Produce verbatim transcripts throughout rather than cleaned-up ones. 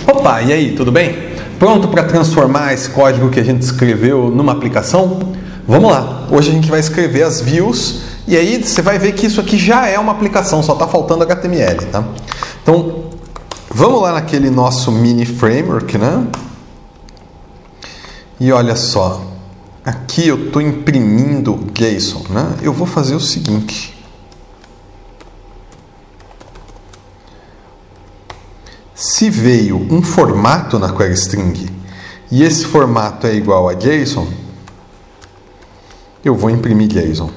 Opa, e aí, tudo bem? Pronto para transformar esse código que a gente escreveu numa aplicação? Vamos lá! Hoje a gente vai escrever as views e aí você vai ver que isso aqui já é uma aplicação, só está faltando H T M L, tá? Então, vamos lá naquele nosso mini framework, né? E olha só, aqui eu estou imprimindo JSON, né? Eu vou fazer o seguinte. Se veio um formato na query string e esse formato é igual a JSON, eu vou imprimir JSON.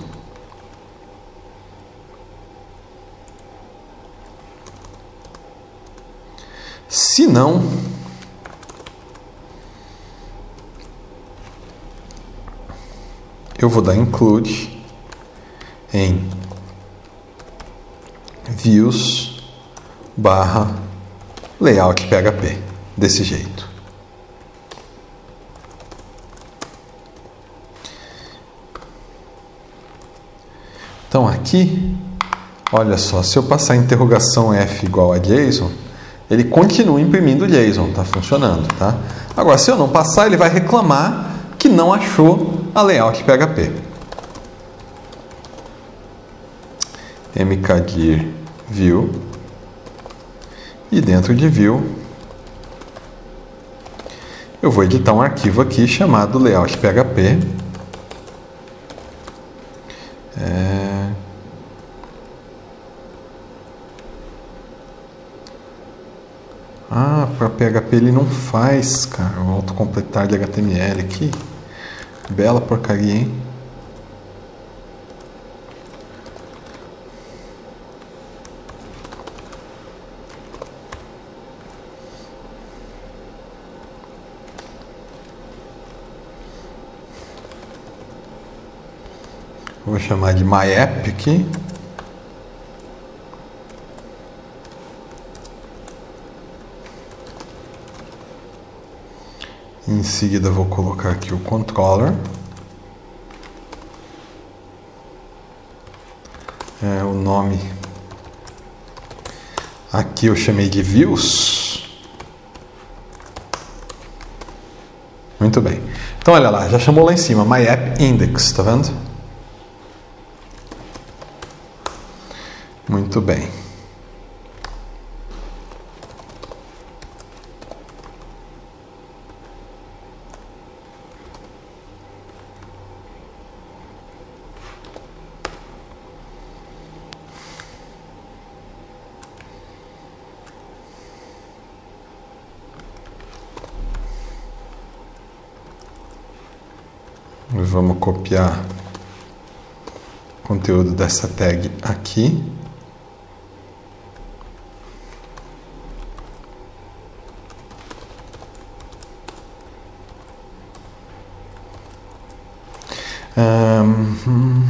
Se não, eu vou dar include em views barra layout P H P, desse jeito. Então aqui, olha só, se eu passar interrogação F igual a JSON, ele continua imprimindo JSON, tá funcionando, tá? Agora, se eu não passar, ele vai reclamar que não achou a layout P H P. mkdir view. E dentro de view, eu vou editar um arquivo aqui chamado layout P H P. É... Ah, para P H P ele não faz, cara, o autocompletar de H T M L aqui. Bela porcaria, hein? Vou chamar de myApp aqui. Em seguida vou colocar aqui o controller. É, o nome aqui eu chamei de views. Muito bem. Então olha lá, já chamou lá em cima, myAppIndex, tá vendo? Muito bem. Vamos copiar o conteúdo dessa tag aqui. Um,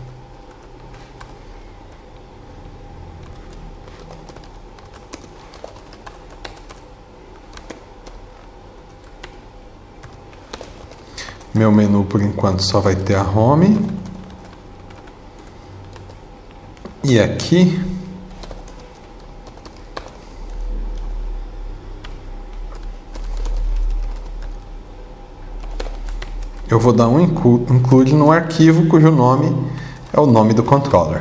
meu menu por enquanto só vai ter a home e aqui eu vou dar um include no arquivo cujo nome é o nome do controller.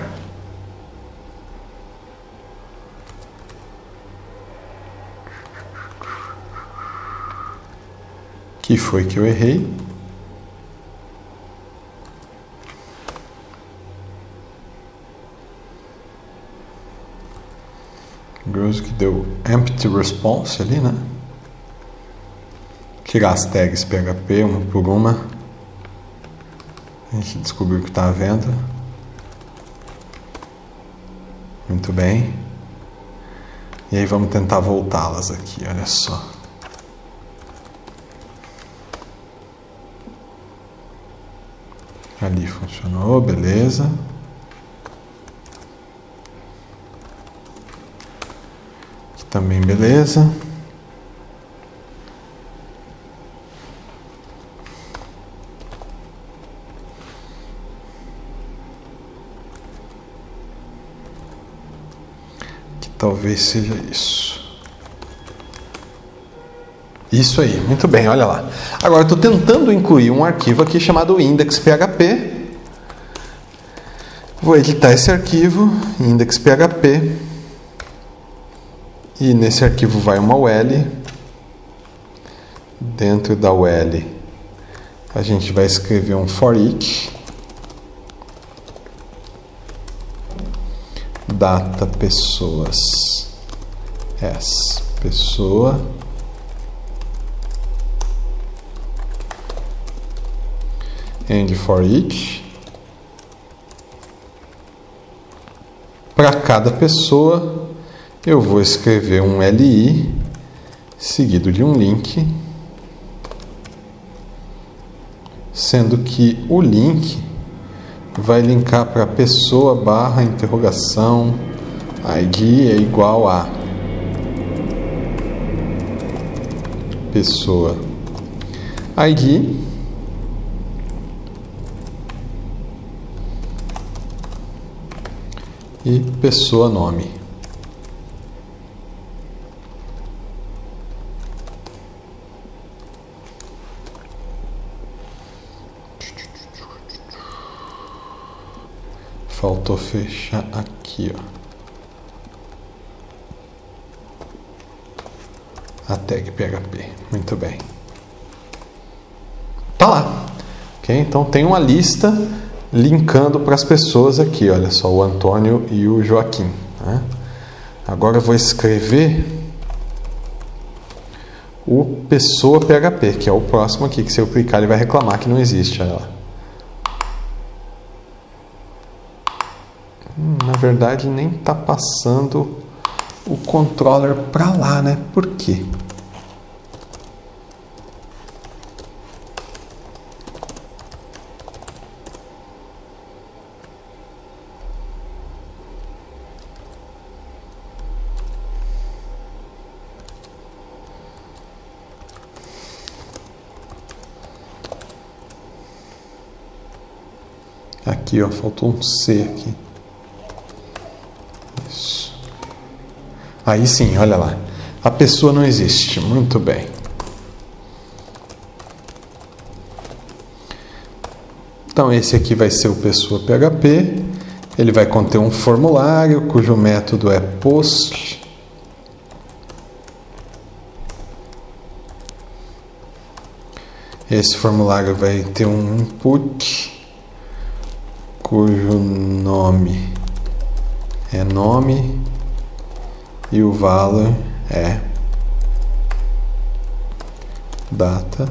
Que foi que eu errei? Grosso que deu empty response ali, né? Tirar as tags P H P uma por uma. A gente descobriu que está à venda. Muito bem. E aí vamos tentar voltá-las aqui, olha só. Ali funcionou, beleza. Aqui também beleza. Talvez seja isso. Isso aí, muito bem, olha lá. Agora eu estou tentando incluir um arquivo aqui chamado index.php. Vou editar esse arquivo, index.php. E nesse arquivo vai uma U L. Dentro da U L a gente vai escrever um for each. Data pessoas. S. Pessoa. And for each. Para cada pessoa eu vou escrever um L I seguido de um link, sendo que o link vai linkar para pessoa barra interrogação I D é igual a pessoa I D e pessoa nome. Faltou fechar aqui, ó. A tag P H P. Muito bem. Tá lá. Ok? Então tem uma lista linkando para as pessoas aqui. Olha só, o Antônio e o Joaquim. Né? Agora eu vou escrever o pessoa P H P, que é o próximo aqui, que se eu clicar ele vai reclamar que não existe. Olha lá. Na verdade nem está passando o controller para lá, né? Por quê? Aqui, ó, faltou um C aqui. Isso. Aí sim, olha lá. A pessoa não existe. Muito bem. Então esse aqui vai ser o pessoa P H P. Ele vai conter um formulário cujo método é post. Esse formulário vai ter um input cujo nome é nome e o valor é data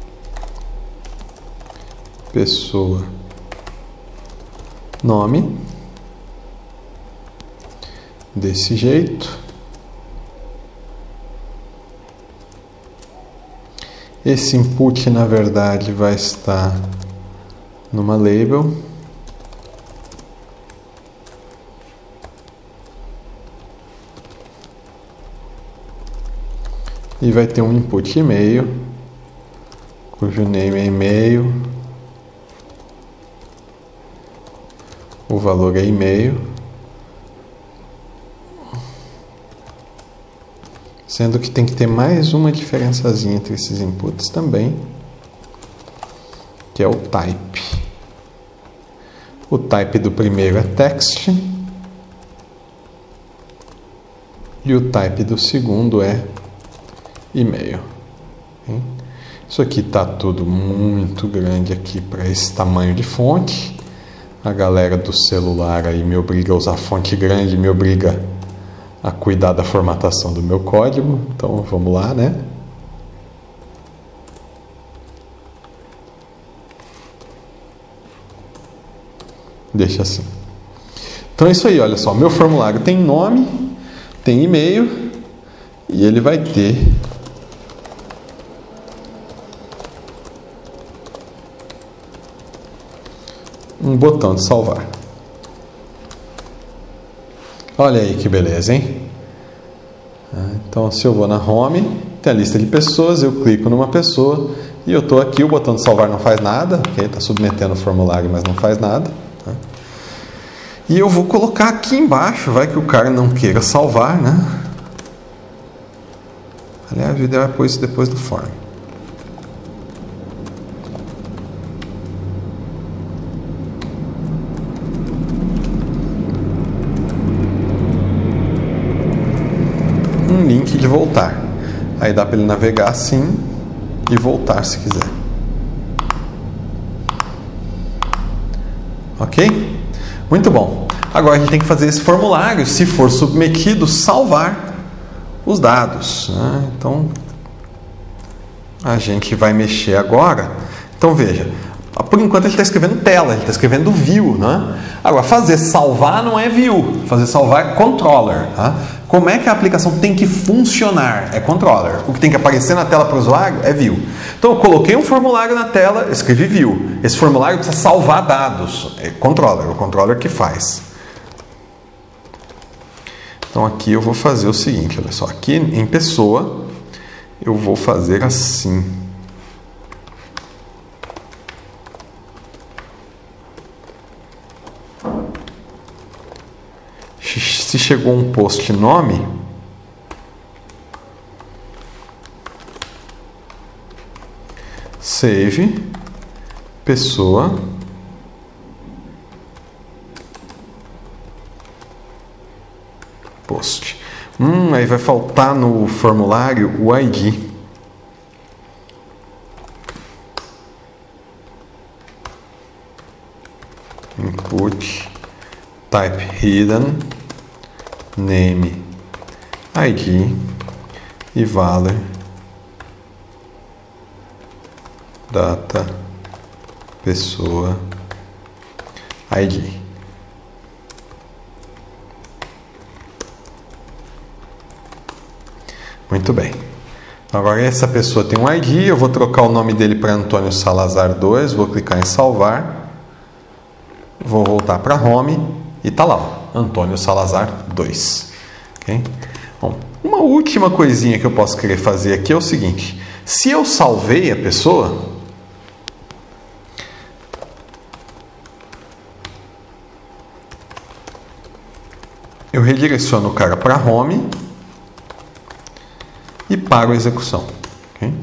pessoa nome, desse jeito. Esse input na verdade vai estar numa label. E vai ter um input e-mail, cujo name é e-mail, o valor é e-mail, sendo que tem que ter mais uma diferençazinha entre esses inputs também, que é o type. O type do primeiro é text e o type do segundo é e-mail. Isso aqui está tudo muito grande aqui para esse tamanho de fonte. A galera do celular aí me obriga a usar fonte grande, me obriga a cuidar da formatação do meu código. Então vamos lá, né? Deixa assim. Então é isso aí, olha só. Meu formulário tem nome, tem e-mail e ele vai ter um botão de salvar. Olha aí que beleza, hein? Então, se eu vou na home, tem a lista de pessoas, eu clico numa pessoa e eu estou aqui, o botão de salvar não faz nada, ok? Está submetendo o formulário, mas não faz nada. Tá? E eu vou colocar aqui embaixo, vai que o cara não queira salvar, né? Aliás, o ideal é pôr isso depois do form. Um link de voltar. Aí dá para ele navegar assim e voltar se quiser. Ok? Muito bom. Agora a gente tem que fazer esse formulário, se for submetido, salvar os dados, né? Então a gente vai mexer agora. Então veja, por enquanto ele está escrevendo tela, ele está escrevendo view, né? Agora fazer salvar não é view, fazer salvar é controller, tá? Como é que a aplicação tem que funcionar? É controller. O que tem que aparecer na tela para o usuário é view. Então eu coloquei um formulário na tela, escrevi view. Esse formulário precisa salvar dados. É controller, o controller que faz. Então aqui eu vou fazer o seguinte, olha só, aqui em pessoa eu vou fazer assim. Se chegou um post nome, save, pessoa, post. Hum, aí vai faltar no formulário o I D. Input, type hidden, name, I D e valor, data, pessoa, I D. Muito bem. Agora essa pessoa tem um I D, eu vou trocar o nome dele para Antônio Salazar dois, vou clicar em salvar, vou voltar para home e tá lá, ó, Antônio Salazar dois. Okay? Bom, uma última coisinha que eu posso querer fazer aqui é o seguinte: se eu salvei a pessoa, eu redireciono o cara para home e paro a execução. Okay?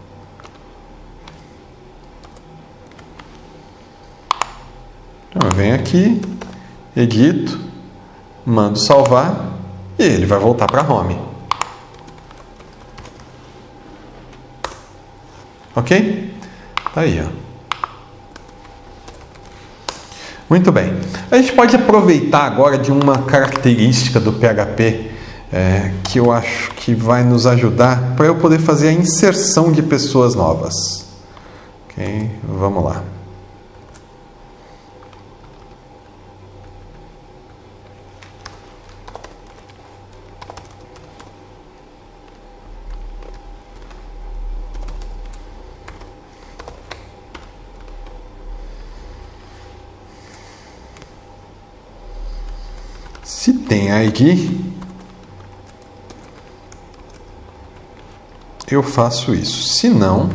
Então eu venho aqui, edito, mando salvar e ele vai voltar para home. Ok? Tá aí, ó. Muito bem. A gente pode aproveitar agora de uma característica do P H P é, que eu acho que vai nos ajudar para eu poder fazer a inserção de pessoas novas. Ok? Vamos lá. Se tem I D, eu faço isso. Se não,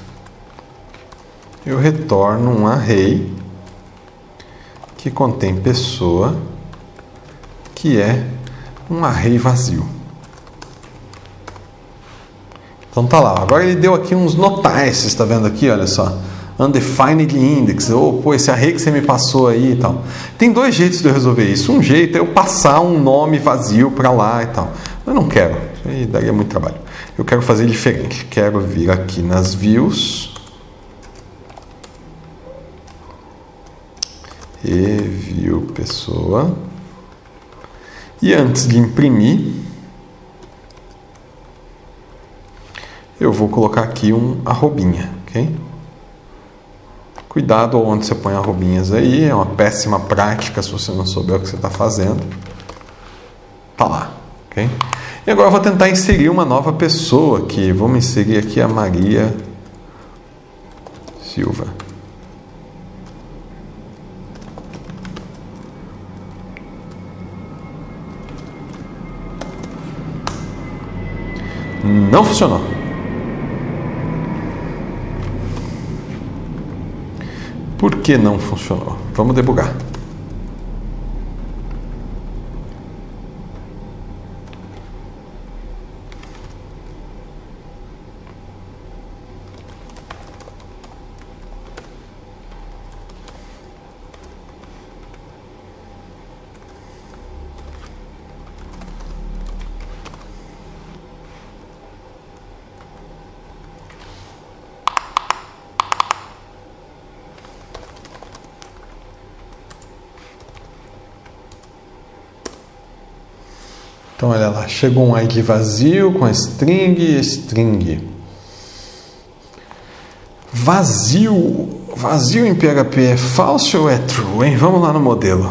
eu retorno um array que contém pessoa, que é um array vazio. Então tá lá. Agora ele deu aqui uns notais, você está vendo aqui, olha só. Undefined index, ou oh, pô, esse array que você me passou aí e tal. Tem dois jeitos de eu resolver isso. Um jeito é eu passar um nome vazio para lá e tal. Eu não quero, isso aí daria muito trabalho. Eu quero fazer diferente. Quero vir aqui nas views e view pessoa. E antes de imprimir, eu vou colocar aqui um arrobinha, ok? Cuidado onde você põe arrobinhas aí, é uma péssima prática se você não souber o que você está fazendo. Tá lá, ok? E agora eu vou tentar inserir uma nova pessoa aqui. Vamos inserir aqui a Maria Silva. Não funcionou. Por que não funcionou? Vamos debugar. Então olha lá, chegou um I D vazio com a string e string. Vazio, vazio em P H P é false ou é true, hein? Vamos lá no modelo.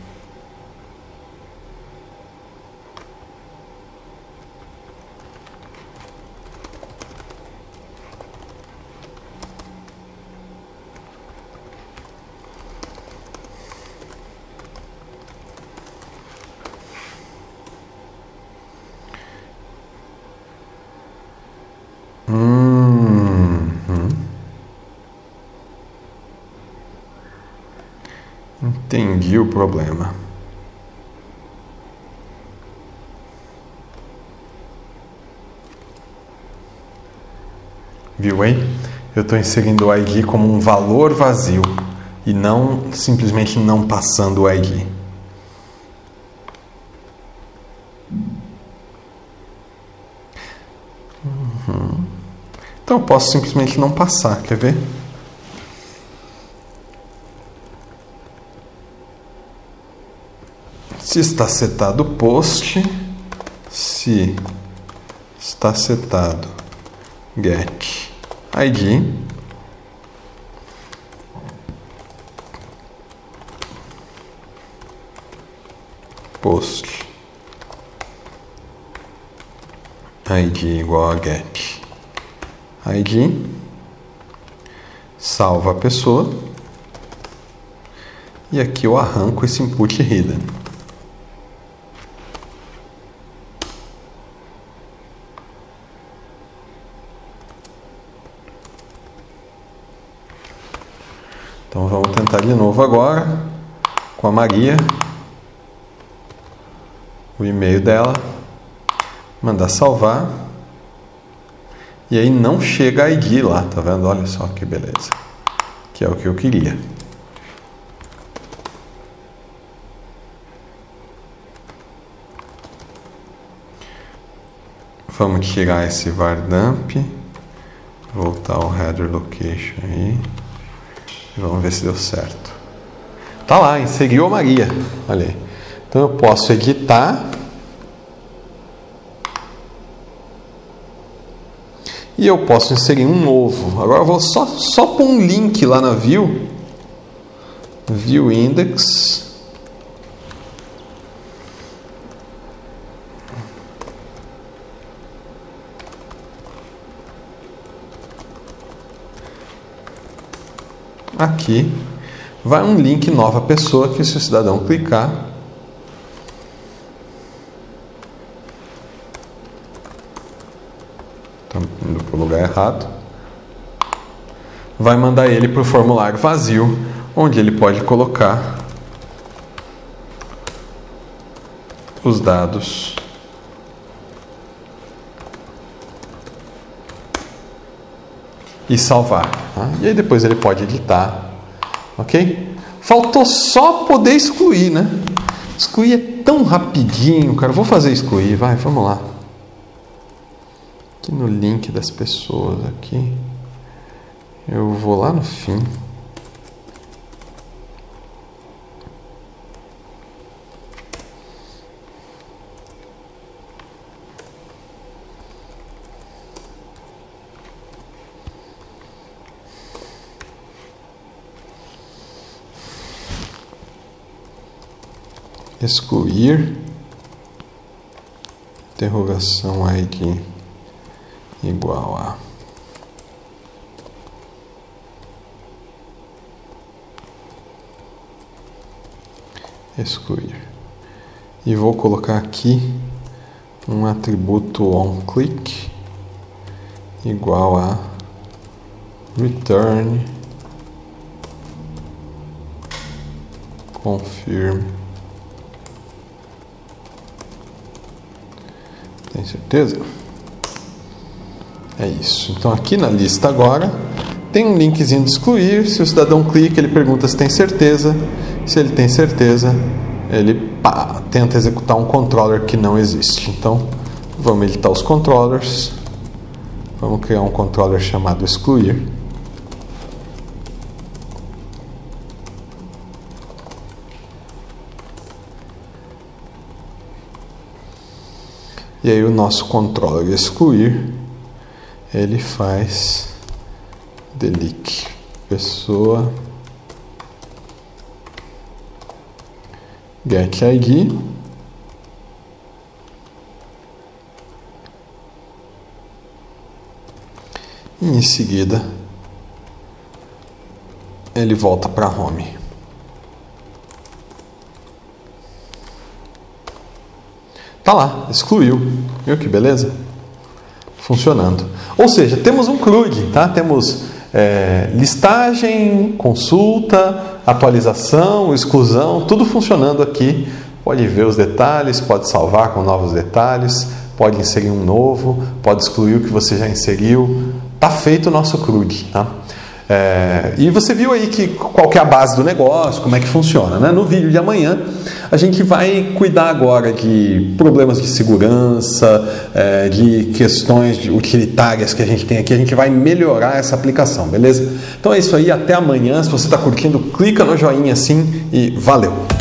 Hum, hum. Entendi o problema. Viu, hein? Eu estou inserindo o I D como um valor vazio e não simplesmente não passando o I D. Uhum. Então eu posso simplesmente não passar, quer ver? Se está setado post, se está setado get I D, post I D igual a get I D, salva a pessoa e aqui eu arranco esse input hidden. Então vamos tentar de novo agora com a Maria, o e-mail dela, mandar salvar e aí não chega a I D lá, tá vendo? Olha só que beleza, que é o que eu queria. Vamos tirar esse var dump, voltar ao header location aí. Vamos ver se deu certo. Tá lá, inseriu a Maria. Olha aí. Então eu posso editar. E eu posso inserir um novo. Agora eu vou só, só pôr um link lá na view. View index. Aqui vai um link nova pessoa que se o cidadão clicar, tá indo para o lugar errado, vai mandar ele para o formulário vazio, onde ele pode colocar os dados e salvar, tá? E aí depois ele pode editar, ok? Faltou só poder excluir, né? Excluir é tão rapidinho, cara. Vou fazer excluir, vai, vamos lá. Aqui no link das pessoas aqui, eu vou lá no fim. Excluir, interrogação I D igual a excluir. E vou colocar aqui um atributo onClick igual a return confirm. Tem certeza? É isso. Então aqui na lista agora tem um linkzinho de excluir. Se o cidadão clica, ele pergunta se tem certeza. Se ele tem certeza, ele pá, tenta executar um controller que não existe. Então vamos editar os controllers. Vamos criar um controller chamado excluir. E aí o nosso controller excluir, ele faz delete pessoa get I D e em seguida ele volta para home. Tá lá, excluiu. Viu que beleza? Funcionando. Ou seja, temos um C R U D, tá? Temos é, listagem, consulta, atualização, exclusão, tudo funcionando aqui. Pode ver os detalhes, pode salvar com novos detalhes, pode inserir um novo, pode excluir o que você já inseriu. Tá feito o nosso C R U D, tá? É, e você viu aí que, qual que é a base do negócio, como é que funciona, né? No vídeo de amanhã a gente vai cuidar agora de problemas de segurança, é, de questões de utilitárias que a gente tem aqui. A gente vai melhorar essa aplicação, beleza? Então é isso aí, até amanhã. Se você está curtindo, clica no joinha assim e valeu!